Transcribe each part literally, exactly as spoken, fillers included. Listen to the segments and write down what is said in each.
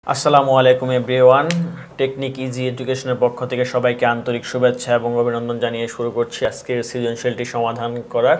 আসসালামু আলাইকুম everyone. Technique easy এডুকেশনের পক্ষ থেকে সবাইকে আন্তরিক শুভেচ্ছা এবং অভিনন্দন জানিয়ে শুরু করছি আজকের সৃজনশীলটি সমাধান করার।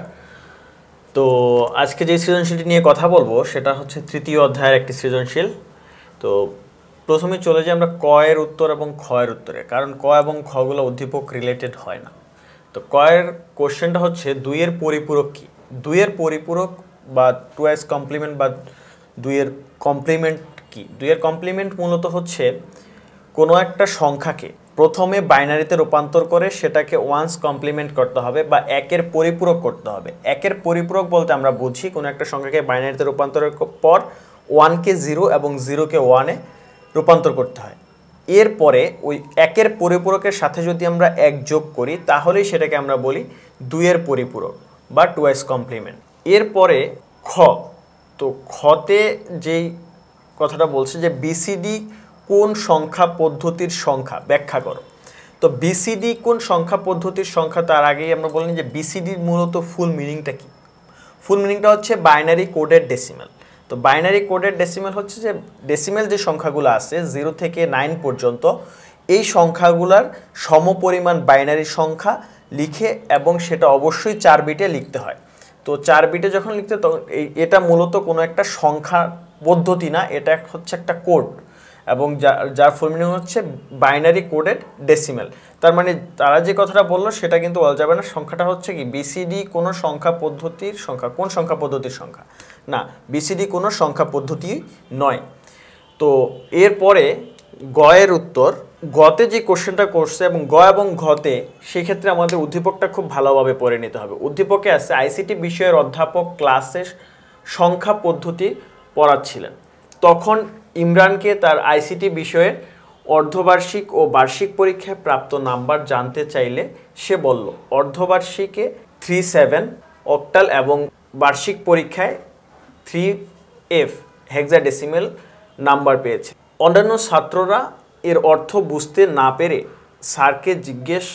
তো আজকে যে সৃজনশীলটি নিয়ে কথা বলবো সেটা হচ্ছে তৃতীয় অধ্যায়ের একটি সৃজনশীল। তো প্রথমে চলে যাই আমরা ক এর উত্তর এবং খ এর উত্তরে, কারণ ক এবং খগুলো উদ্দীপক রিলেটেড হয় না। তো ক এর কোশ্চেনটা হচ্ছে দুইয়ের পরিপূরক কি। দুইয়ের পরিপূরক বা টুয়াইস কমপ্লিমেন্ট বা দুইয়ের কমপ্লিমেন্ট কি। দুইয়ের কমপ্লিমেন্ট মূলত হচ্ছে কোনো একটা সংখ্যাকে প্রথমে বাইনারিতে রূপান্তর করে সেটাকে ওয়ান্স কমপ্লিমেন্ট করতে হবে বা একের পরিপূরক করতে হবে। একের পরিপূরক বলতে আমরা বুঝি কোনো একটা সংখ্যাকে বাইনারিতে রূপান্তরের পর ওয়ানকে জিরো এবং জিরোকে ওয়ানে রূপান্তর করতে হয়। এরপরে ওই একের পরিপূরকের সাথে যদি আমরা এক যোগ করি তাহলেই সেটাকে আমরা বলি দুইয়ের পরিপূরক বা টুয়াইস কমপ্লিমেন্ট। এরপরে খ, তো খতে যেই কথাটা বলছে যে বিসিডি কোন সংখ্যা পদ্ধতির সংখ্যা ব্যাখ্যা করো। তো বিসিডি কোন সংখ্যা পদ্ধতির সংখ্যা, তার আগেই আমরা বললাম যে বিসিডির মূলত ফুল মিনিংটা কি। ফুল মিনিংটা হচ্ছে বাইনারি কোডেড ডেসিমেল। তো বাইনারি কোডেড ডেসিমেল হচ্ছে যে ডেসিমেল যে সংখ্যাগুলো আছে জিরো থেকে নাইন পর্যন্ত, এই সংখ্যাগুলোর সমপরিমাণ বাইনারি সংখ্যা লিখে এবং সেটা অবশ্যই চার বিটে লিখতে হয়। তো চার বিটে যখন লিখতে তখন এটা মূলত কোনো একটা সংখ্যা পদ্ধতি না, এটা হচ্ছে একটা কোড এবং যার ফুল মিনিং হচ্ছে বাইনারি কোডেড ডেসিমেল। তার মানে তারা যে কথাটা বললো সেটা কিন্তু বলা যাবে না। সংখ্যাটা হচ্ছে কি বিসিডি কোনো সংখ্যা পদ্ধতির সংখ্যা। কোন সংখ্যা পদ্ধতির সংখ্যা না, বিসিডি কোনো সংখ্যা পদ্ধতি নয়। তো এরপরে গ এর উত্তর, গতে যে কোশ্চেনটা করছে এবং গ এবং ঘতে সেক্ষেত্রে আমাদের উদ্দীপকটা খুব ভালোভাবে পড়ে নিতে হবে। উদ্দীপকে আছে আইসিটি বিষয়ের অধ্যাপক ক্লাসে সংখ্যা পদ্ধতি পড়াচ্ছিলেন। তখন ইমরানকে তার আইসিটি বিষয়ের অর্ধবার্ষিক ও বার্ষিক পরীক্ষায় প্রাপ্ত নাম্বার জানতে চাইলে সে বলল অর্ধবার্ষিকে থ্রি সেভেন অক্টাল এবং বার্ষিক পরীক্ষায় থ্রি এফ হেক্সাডেসিমেল নাম্বার পেয়েছে। অন্যান্য ছাত্ররা এর অর্থ বুঝতে না পেরে স্যারকে জিজ্ঞেস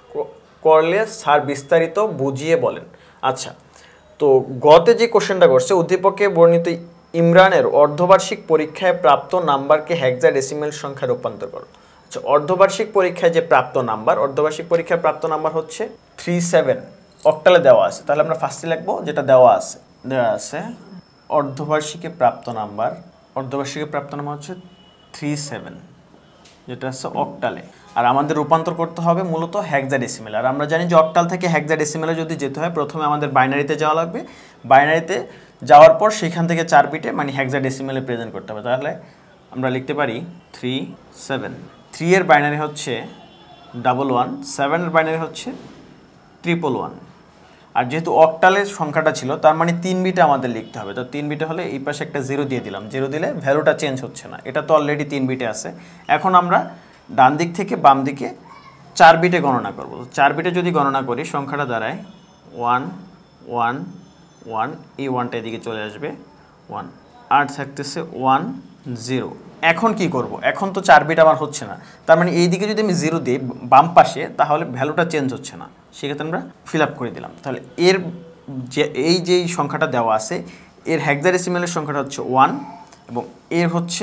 করলে স্যার বিস্তারিত বুঝিয়ে বলেন। আচ্ছা, তো গতে যে কোশ্চেনটা করছে উদ্দীপকে বর্ণিত ইমরানের অর্ধবার্ষিক পরীক্ষায় প্রাপ্ত নাম্বারকে হেক্সাডেসিমেল সংখ্যা রূপান্তর করো। আচ্ছা, অর্ধবার্ষিক পরীক্ষায় যে প্রাপ্ত নাম্বার, অর্ধবার্ষিক পরীক্ষায় প্রাপ্ত নাম্বার হচ্ছে থ্রি সেভেন অক্টালে দেওয়া আছে। তাহলে আমরা ফার্স্টে লিখবো যেটা দেওয়া আছে। দেওয়া আছে অর্ধবার্ষিকে প্রাপ্ত নাম্বার, অর্ধবার্ষিকে প্রাপ্ত নাম্বার হচ্ছে থ্রি সেভেন, যেটা হচ্ছে অক্টালে। আর আমাদের রূপান্তর করতে হবে মূলত হেক্সাডেসিমেল। আর আমরা জানি যে অক্টাল থেকে হেক্সাডেসিমেলে যদি যেতে হয় প্রথমে আমাদের বাইনারিতে যাওয়া লাগবে। বাইনারিতে যাওয়ার পর সেখান থেকে চার বিটে মানে হেক্সাডেসিমেলে প্রেজেন্ট করতে হবে। তাহলে আমরা লিখতে পারি থ্রি সেভেন। থ্রি এর বাইনারি হচ্ছে ডাবল ওয়ান, সেভেনের বাইনারি হচ্ছে ট্রিপল ওয়ান। আর যেহেতু অক্টালের সংখ্যাটা ছিল তার মানে তিন বিটে আমাদের লিখতে হবে। তো তিন বিটে হলে এই পাশে একটা জিরো দিয়ে দিলাম। জিরো দিলে ভ্যালুটা চেঞ্জ হচ্ছে না, এটা তো অলরেডি তিন বিটে আছে। এখন আমরা ডান দিক থেকে বাম দিকে চার বিটে গণনা করব। চার বিটে যদি গণনা করি সংখ্যাটা দাঁড়ায় ওয়ান ওয়ান ওয়ান, এই ওয়ানটা এদিকে চলে আসবে ওয়ান, আর থাকতেছে ওয়ান জিরো। এখন কি করব, এখন তো চার বিট আমার হচ্ছে না, তার মানে এই দিকে যদি আমি জিরো দিই বাম পাশে তাহলে ভ্যালুটা চেঞ্জ হচ্ছে না, সেক্ষেত্রে আমরা ফিল আপ করে দিলাম। তাহলে এর যে এই যেই সংখ্যাটা দেওয়া আছে এর হেক্সাডেসিমেলের সংখ্যাটা হচ্ছে ওয়ান এবং এর হচ্ছে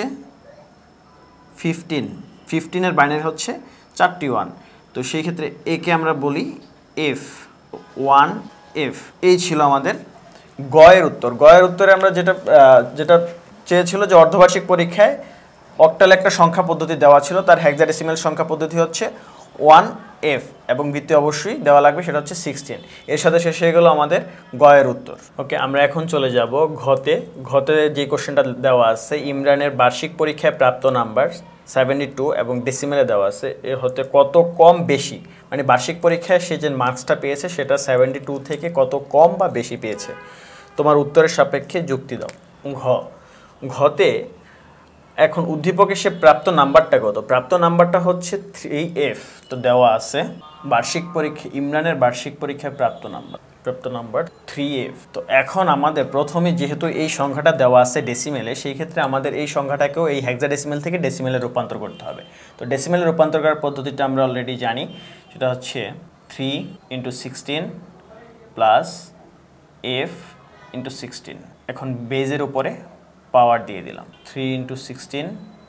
ফিফটিন। ফিফটিনের বাইনারি হচ্ছে চারটি ওয়ান। তো সেই ক্ষেত্রে একে আমরা বলি এফ ওয়ান এফ। এই ছিল আমাদের গ এর উত্তর। গ এর উত্তরে আমরা যেটা যেটা চেয়েছিল যে অর্ধবার্ষিক পরীক্ষায় অক্টাল একটা সংখ্যা পদ্ধতি দেওয়া ছিল, তার হেক্সাডেসিমেল সংখ্যা পদ্ধতি হচ্ছে ওয়ান এফ এবং বৃত্তি অবশ্যই দেওয়া লাগবে, সেটা হচ্ছে সিক্সটিন। এর সাথে শেষ হয়ে গেল আমাদের গ এর উত্তর। ওকে, আমরা এখন চলে যাব ঘতে। ঘতে যে কোশ্চেনটা দেওয়া আছে ইমরানের বার্ষিক পরীক্ষায় প্রাপ্ত নাম্বার সেভেন্টি টু এবং ডেসিমেলে দেওয়া আছে এর হতে কত কম বেশি, মানে বার্ষিক পরীক্ষায় সে যে মার্কসটা পেয়েছে সেটা সেভেন্টি টু থেকে কত কম বা বেশি পেয়েছে। তোমার উত্তরের সাপেক্ষে যুক্তি দাও। ঘ ঘতে এখন উদ্দীপকে সে প্রাপ্ত নাম্বারটা কত, প্রাপ্ত নাম্বারটা হচ্ছে থ্রি এফ। তো দেওয়া আছে বার্ষিক পরীক্ষা ইমরানের বার্ষিক পরীক্ষায় প্রাপ্ত নাম্বার, প্রাপ্ত নাম্বার থ্রি এফ। তো এখন আমাদের প্রথমে যেহেতু এই সংখ্যাটা দেওয়া আছে ডেসিমেলে, সেই ক্ষেত্রে আমাদের এই সংখ্যাটাকেও এই হেক্সাডেসিমেল থেকে ডেসিমেলে রূপান্তর করতে হবে। তো ডেসিমেলে রূপান্তর করার পদ্ধতিটা আমরা অলরেডি জানি, সেটা হচ্ছে three into sixteen plus F into sixteen. এখন বেজের উপরে পাওয়ার দিয়ে দিলাম, three into sixteen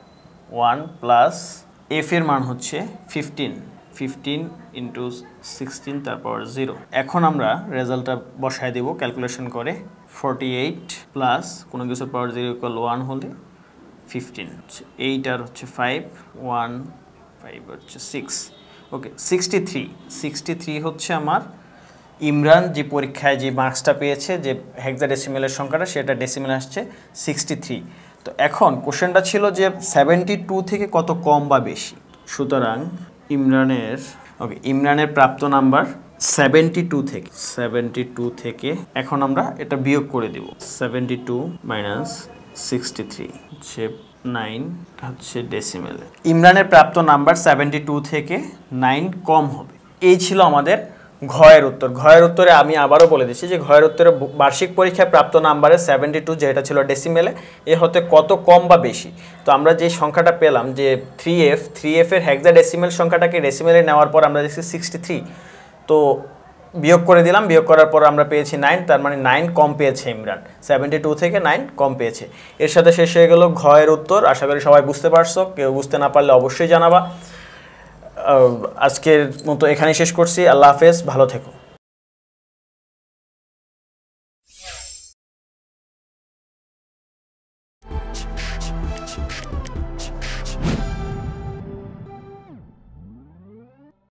one plus F এর মান হচ্ছে ফিফটিন ফিফটিন ইন্টু সিক্সটিন তারপর জিরো। এখন আমরা রেজাল্টটা বসায় দেব ক্যালকুলেশন করে। ফর্টি এইট প্লাস কোনো কিছুর পাওয়ার জিরো ইকুয়াল ওয়ান হলে ফিফটিন, এইট আর হচ্ছে ফাইভ, ওয়ান ফাইভ হচ্ছে six. Okay, sixty three sixty three হচ্ছে আমার ইমরান যে পরীক্ষায় যে মার্কসটা পেয়েছে, যে হেক্সাডেসিমেলের সংখ্যাটা সেটা ডেসিমেল আসছে সিক্সটি থ্রি। তো এখন কোশ্চেনটা ছিল যে সেভেন্টি টু থেকে কত কম বা বেশি। সুতরাং ইমরানের ওকে ইমরানের প্রাপ্ত নাম্বার সেভেন্টি টু থেকে সেভেন্টি টু থেকে এখন আমরা এটা বিয়োগ করে দেব। Seventy two minus sixty three হচ্ছে নাইন হচ্ছে ডেসিমেলে। ইমরানের প্রাপ্ত নাম্বার সেভেন্টি টু থেকে নাইন কম হবে। এই ছিল আমাদের ঘয়ের উত্তর। ঘয়ের উত্তরে আমি আবারও বলে দিচ্ছি যে ঘয়ের উত্তরে বার্ষিক পরীক্ষায় প্রাপ্ত নাম্বারে সেভেন্টি টু যেটা ছিল ডেসিমেলে এ হতে কত কম বা বেশি। তো আমরা যে সংখ্যাটা পেলাম যে থ্রি এফ থ্রি এফ এর হেক্সাডেসিমেল সংখ্যাটাকে ডেসিমেলে নেওয়ার পর আমরা দেখছি সিক্সটি থ্রি। তো বিয়োগ করে দিলাম, বিয়োগ করার পর আমরা পেয়েছি নাইন, তার মানে নাইন কম পেয়েছে ইমরান, সেভেন্টি টু থেকে নাইন কম পেয়েছে। এর সাথে শেষ হয়ে গেল ঘয়ের উত্তর। আশা করি সবাই বুঝতে পারছো, কেউ বুঝতে না পারলে অবশ্যই জানাবা। আজকের মতো এখানেই শেষ করছি। আল্লাহ হাফেজ, ভালো থেকো।